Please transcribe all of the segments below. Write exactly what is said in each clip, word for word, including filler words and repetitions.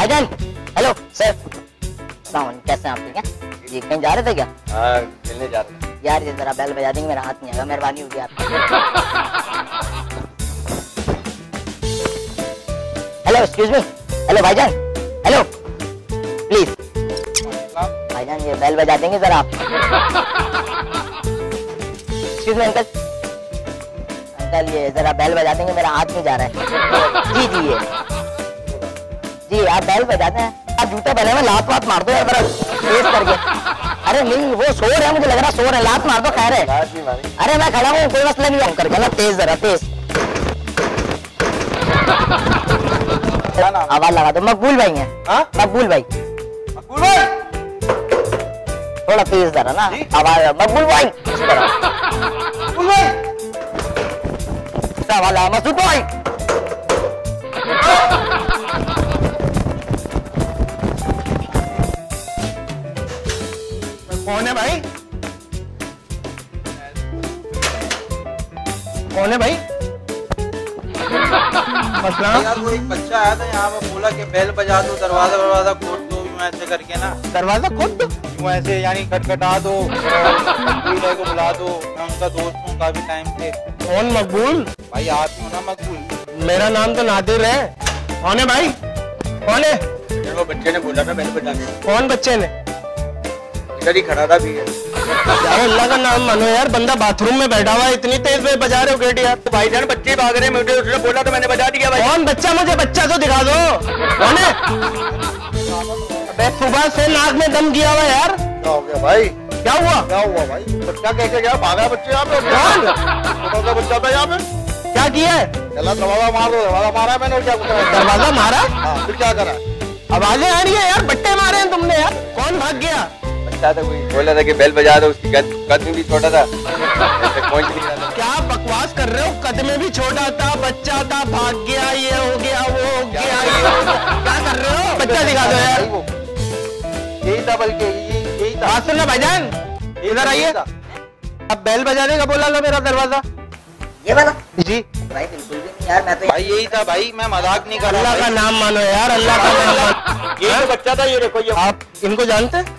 भाईजान, hello sir, कैसे हैं आप? ठीक है जी। कहीं जा रहे थे क्या? हाँ, मिलने जा रहे थे। यार ये जरा बेल बजा देंगे, मेरा हाथ नहीं आएगा, मेहरबानी होगी आपकी। हेलो, एक्सक्यूज मी, हेलो भाईजान, हेलो प्लीज भाईजान, ये बेल बजा देंगे जरा आप? एक्सक्यूज मी अंकल, अंकल ये जरा बेल बजा देंगे, मेरा हाथ नहीं जा रहा है। जी जी ये जी आप बेल बजाते हैं? आप जूते पहले में लात वात मार दो यार बड़ा तेज करके। अरे नहीं वो शोर है, मुझे लग रहा शोर है, लात मार दो। खैर है, अरे मैं खड़ा हूँ, कोई मसला नहीं है करके ना, तेज जरा तेज आवाज लगा दो। मकबूल भाई है? मकबूल भाई, मकबूल भाई थोड़ा तेज जरा ना आवाज। मकबूल भाई इस तरह, मकबूल भाई वाला मसूद भाई। कौन है भाई? कौन है भाई? यार वो एक बच्चा आया था यहाँ पे, बोला कि बेल बजा दो, दरवाजा दरवाजा खोल दो, यूं ऐसे करके ना। दरवाजा खोल दो? यूं ऐसे यानी खटखटा दो, मकबूल को बुला दो, मैं उनका दोस्त हूँ काफी टाइम से। कौन मकबूल? भाई आप ही हो ना मकबूल? मेरा नाम तो नादिर है। कौन है भाई? कौन है? वो बच्चे ने बोला था बेल बजा दो। कौन बच्चे ने? इधर ही खड़ा था भी। यार अल्लाह का नाम मानो यार, बंदा बाथरूम में बैठा हुआ है, इतनी तेज में बजा रहे हो गेट यार। भाईजान बच्चे भाग रहे हैं, मुझे उसने बोला तो मैंने बजा दिया भाई। कौन बच्चा? मुझे बच्चा तो दिखा दो, कौन है? अबे सुबह से नाक में दम किया हुआ यार। क्या हो गया भाई? क्या हुआ? क्या हुआ भाई? बच्चा कैसे गया? भागा बच्चे यहाँ पे? कौन? छोटा सा बच्चा था यहाँ पे। क्या किया है? चला दरवाजा मार दो, दरवाजा मारा मैंने और क्या कुछ। दरवाजा मारा? हाँ, फिर क्या करा? आवाजें आ रही है यार, बट्टे मारे हैं तुमने यार। कौन भाग गया? बच्चा था कोई, बोला था कि बेल बजा दो, उसकी कद कद में भी छोटा था, ऐसे पहुंच नहीं रहा था। क्या बकवास कर रहे हो? कद में भी छोटा था, बच्चा था, भाग गया, ये हो गया, वो हो गया, ये हो गया। क्या कर रहे हो? बच्चा दिखा दो यार। यही था, बल्कि यही था। बात सुनना भाईजान, इधर आइए। अब बेल बजाने का बोला था मेरा दरवाजा ये वाला? जी भाई बिल्कुल भी नहीं यार, मैं तो भाई यही था भाई, मैं मजाक नहीं कर रहा। अल्लाह का नाम मानो यार, अल्लाह का नाम मानो। ये तो बच्चा था, ये देखो ये। आप इनको जानते हैं?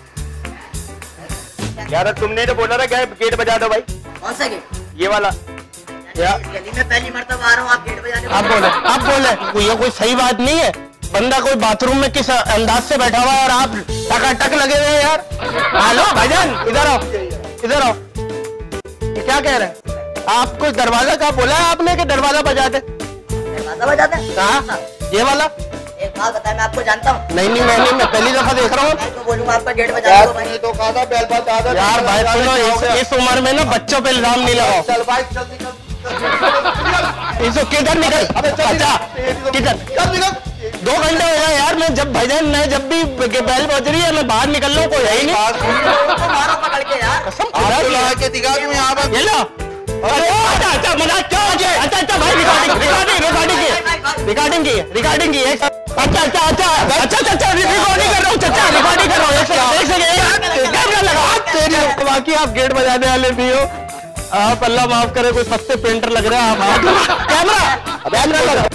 यार तुमने तो बोला था क्या गेट बजा दो भाई। कौन सा गेट? ये वाला। यार गली में पहली मर्तबा आ रहा हूँ, आप गेट बजाने? आप बोले, आप बोले, ये कोई सही बात नहीं है। बंदा कोई बाथरूम में किस अंदाज से बैठा हुआ है और आप टकाटक लगे हुए यार। हेलो भाईजान, इधर आओ, इधर आओ। ये क्या कह रहे हैं आप? कोई दरवाजा का बोला है आपने कि दरवाजा बजा दे? दरवाजा बजाते हैं? हाँ, ये वाला। एक बात बताए, मैं आपको जानता हूँ। नहीं नहीं मैं नहीं, मैं पहली दफा देख रहा हूँ। मैं तो बोलूँगा आपका गेट बजा दो भाई। तो कहा था बेल बजा दो यार भाई सुनो, इस, इस उम्र में ना बच्चों पे इल्जाम नहीं लगाओ। चल भाई चल निकल। इसको किधर निकल? अच्छा किधर? दो घंटे हो गए यार, मैं जब भाईजान मैं जब भी बेल बज रही है मैं बाहर निकल रहा हूँ, कोई है ही नहीं। मारो पकड़ के यार। के दिखा दूं यहाँ पर। ये लो। अरे अच्छा अच्छा मजाक क्यों? अच्छा अच्छा भाई रिकॉर्डिंग रिकॉर्डिंग रिकॉर्डिंग की रिकॉर्डिंग की रिकॉर्डिंग की अच्छा अच्छा अच्छा अच्छा अच्छा रिकॉर्डिंग कर रहा हूँ, चाचा रिकॉर्डिंग कर रहा हूँ। एक सेकंड कैमरा लगा तेरी। बाकी आप गेट बजाने वाले भी हो आप, अल्लाह माफ करे, कोई सस्ते पेंटर लग रहे हैं आप। कैमरा कैमरा लगा।